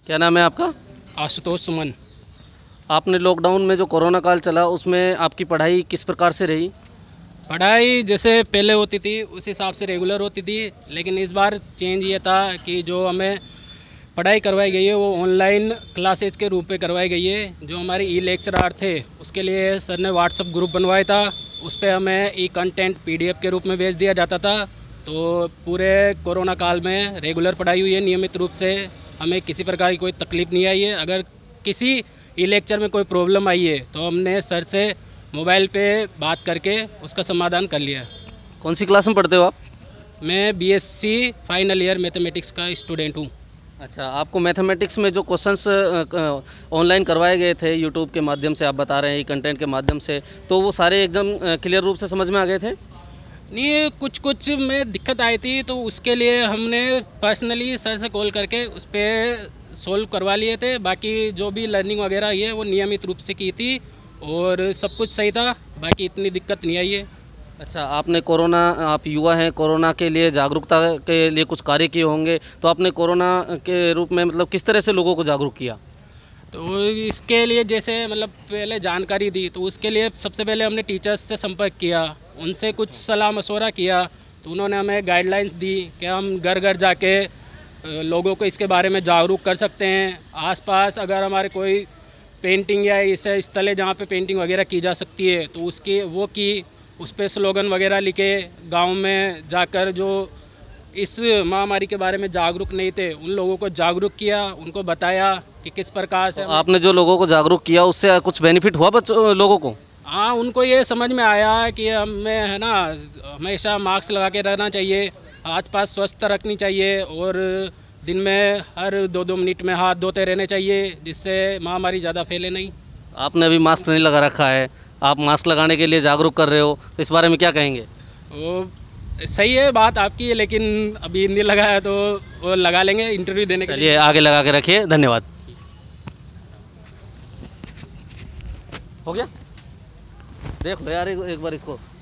क्या नाम है आपका? आशुतोष सुमन। आपने लॉकडाउन में जो कोरोना काल चला उसमें आपकी पढ़ाई किस प्रकार से रही? पढ़ाई जैसे पहले होती थी उस हिसाब से रेगुलर होती थी, लेकिन इस बार चेंज ये था कि जो हमें पढ़ाई करवाई गई है वो ऑनलाइन क्लासेज के रूप में करवाई गई है। जो हमारे ई लेक्चरार थे उसके लिए सर ने व्हाट्सअप ग्रुप बनवाया था, उस पर हमें ई कंटेंट PDF के रूप में भेज दिया जाता था। तो पूरे कोरोना काल में रेगुलर पढ़ाई हुई है नियमित रूप से, हमें किसी प्रकार की कोई तकलीफ़ नहीं आई है। अगर किसी ई लेक्चर में कोई प्रॉब्लम आई है तो हमने सर से मोबाइल पे बात करके उसका समाधान कर लिया। कौन सी क्लास में पढ़ते हो आप? मैं BSc फाइनल ईयर मैथमेटिक्स का स्टूडेंट हूँ। अच्छा, आपको मैथमेटिक्स में जो क्वेश्चंस ऑनलाइन करवाए गए थे यूट्यूब के माध्यम से, आप बता रहे हैं, ये कंटेंट के माध्यम से, तो वो सारे एकदम क्लियर रूप से समझ में आ गए थे? नहीं, कुछ कुछ में दिक्कत आई थी तो उसके लिए हमने पर्सनली सर से कॉल करके उस पर सोल्व करवा लिए थे। बाकी जो भी लर्निंग वगैरह ये वो नियमित रूप से की थी और सब कुछ सही था, बाकी इतनी दिक्कत नहीं आई है। अच्छा, आपने कोरोना, आप युवा हैं, कोरोना के लिए जागरूकता के लिए कुछ कार्य किए होंगे, तो आपने कोरोना के रूप में मतलब किस तरह से लोगों को जागरूक किया? तो इसके लिए जैसे मतलब पहले जानकारी दी तो उसके लिए सबसे पहले हमने टीचर्स से संपर्क किया, उनसे कुछ सलाह मशवरा किया, तो उन्होंने हमें गाइडलाइंस दी कि हम घर घर जाके लोगों को इसके बारे में जागरूक कर सकते हैं। आसपास अगर हमारे कोई पेंटिंग या इस तले जहाँ पे पेंटिंग वगैरह की जा सकती है तो उसकी वो की, उस पर स्लोगन वगैरह लिखे, गांव में जाकर जो इस महामारी के बारे में जागरूक नहीं थे उन लोगों को जागरूक किया, उनको बताया कि किस प्रकार से। तो आपने जो लोगों को जागरूक किया उससे कुछ बेनिफिट हुआ बच्चों लोगों को? हाँ, उनको ये समझ में आया कि हमें है ना हमेशा मास्क लगा के रहना चाहिए, आसपास स्वच्छता रखनी चाहिए और दिन में हर 2-2 मिनट में हाथ धोते रहने चाहिए, जिससे महामारी ज़्यादा फैले नहीं। आपने अभी मास्क नहीं लगा रखा है, आप मास्क लगाने के लिए जागरूक कर रहे हो, तो इस बारे में क्या कहेंगे? वो सही है बात आपकी, लेकिन अभी नहीं लगाया तो वो लगा लेंगे इंटरव्यू देने के लिए। चलिए आगे लगा के रखिए, धन्यवाद। हो गया? देख लो यार एक बार इसको।